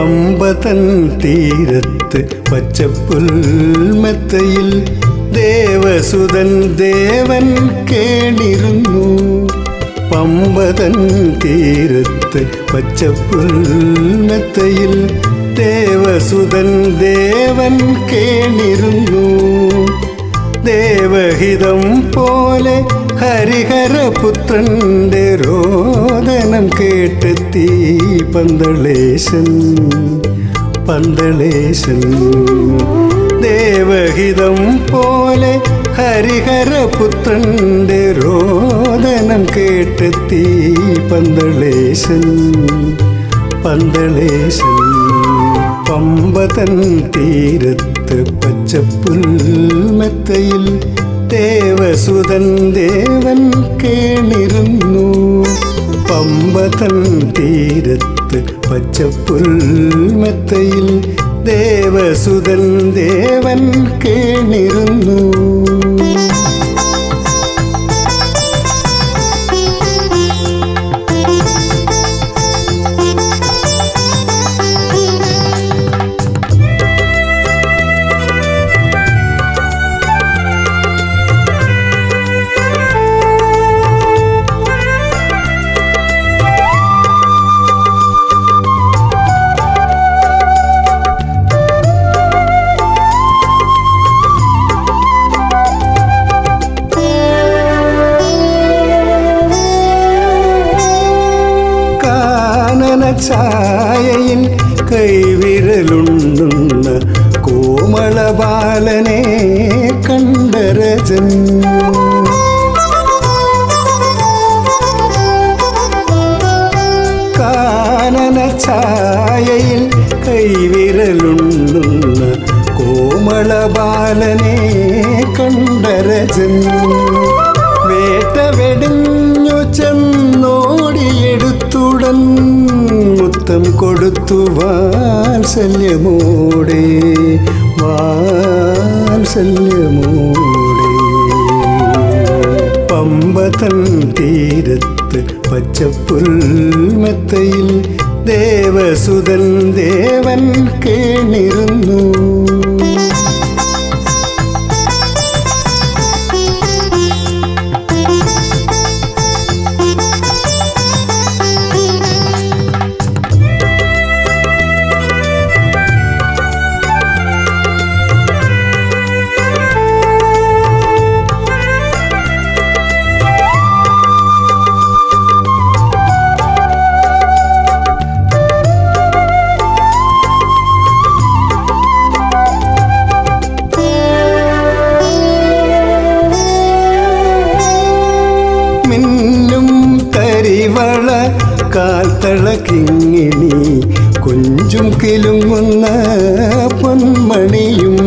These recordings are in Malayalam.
പമ്പതൻ തീരത്ത് പച്ചപ്പുൽമെത്തയിൽ ദേവസുതൻ ദേവൻ കേണിരുന്നു. പമ്പതൻ തീരത്ത് പച്ചപ്പുൽമെത്തയിൽ ദേവസുതൻ ദേവൻ കേണിരുന്നു. ദേവഹിതം പോലെ ഹരിഹരപുത്രന്റെ രോദനം കേട്ടെത്തി പന്തളേശൻ. ദേവഹിതം പോലെ ഹരിഹരപുത്രന്റെ രോദനം കേട്ടെത്തി പന്തളേശൻ. പമ്പതൻ തീരത്ത് പച്ചപ്പുൽമെത്തയിൽ ദേവസുതൻ ദേവൻ കേണിരുന്നു. പമ്പതൻ തീരത്ത് പച്ചപ്പുൽമെത്തയിൽ ദേവസുതൻ ദേവൻ കേണിരുന്നു. ഛായയിൽ കൈവിരലുണ്ടുന്ന കോമളബാലനെ കണ്ടരജൻ. കാനന ഛായയിൽ കൈവിരലുണ്ടുന്ന കോമളബാലനെ കണ്ടരജൻ. വേട്ട വെടിഞ്ഞു ചെന്നോടിയെടുത്തുടൻ മുത്തം കൊടുത്തു വാത്സല്യമോടെ. പമ്പതൻ തീരത്ത് പച്ചപ്പുൽമെത്തയിൽ ദേവസുതൻ ദേവൻ കേണിരുന്നു. കരിവള കാൽത്തളക്കിങ്ങിണി കൊഞ്ചും കിലുങ്ങുന്ന പൊന്മണിയും.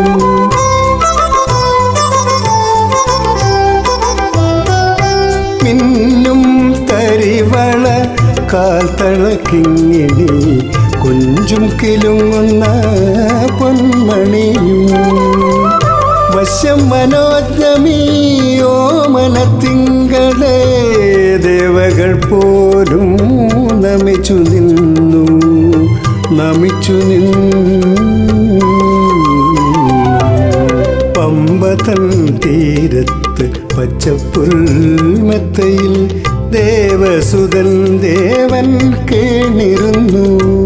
മിന്നും കരിവള കാൽത്തളക്കിങ്ങിണി കൊഞ്ചും കിലുങ്ങുന്ന പൊന്മണിയും. വശ്യം മനോജ്ഞമിയോ മനത്തിങ്കളെ ദേവകൾ പോലും നമിച്ചു നിന്നു. പമ്പതൻ തീരത്ത് പച്ചപ്പുൽമെത്തയിൽ ദേവസുതൻ ദേവൻ കേണിരുന്നു.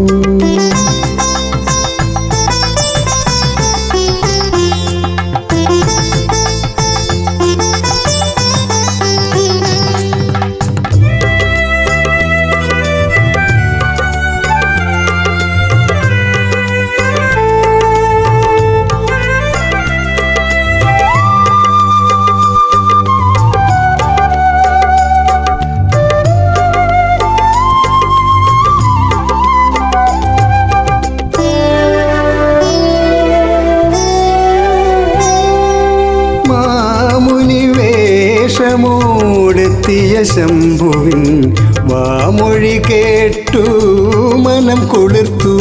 െത്തിയ ശംഭുവിൻ വാമൊഴി കേട്ടു മനം കൊളുത്തു.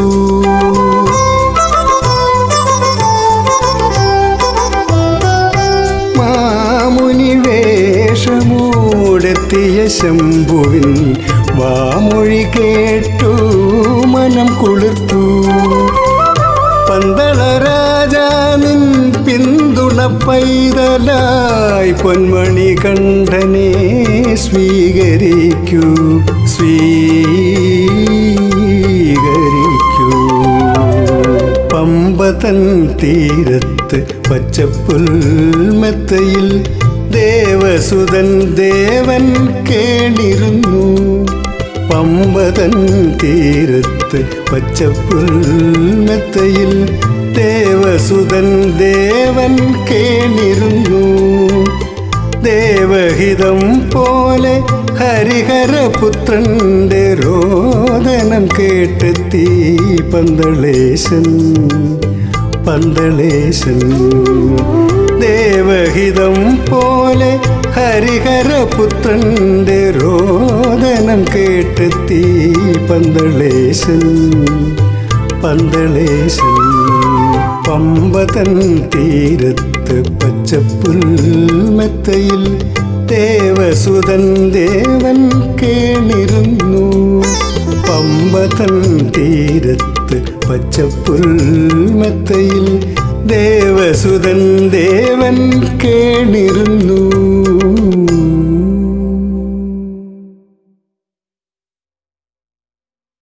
മാമുനി വേഷമോടെത്തിയ എത്തിയ ശംഭുവിൻ വാമൊഴി കേട്ടു മനം കുളിർത്തു. പന്തള രാജാനിൻ പിന്തുണ പൈതലായി പൊന്മണി കണ്ഠനെ സ്വീകരിക്കൂ സ്വീകരിക്കൂ. പമ്പതൻ തീരത്ത് പച്ചപ്പുൽമെത്തയിൽ ദേവസുതൻ ദേവൻ കേണിരുന്നു. പമ്പതൻ തീരത്ത് പച്ചപ്പുൽമെത്തയിൽ ദേവസുതൻ ദേവൻ കേണിരുന്നു. ദേവഹിതം പോലെ ഹരിഹരപുത്രന്റെ രോദനം കേട്ടെത്തി പന്തളേശൻ പന്തളേശൻ. ദേവഹിതം പോലെ ഹരിഹരപുത്രന്റെ രോദനം കേട്ടെത്തി പന്തളേശൻ പന്തളേശൻ. പമ്പതൻ തീരത്ത് പച്ചപ്പുൽമെത്തയിൽ ദേവസുതൻ ദേവൻ കേണിരുന്നു. പമ്പതൻ തീരത്ത് പച്ചപ്പുൽമെത്തയിൽ ദേവസുതൻ ദേവൻ കേണിരുന്നു.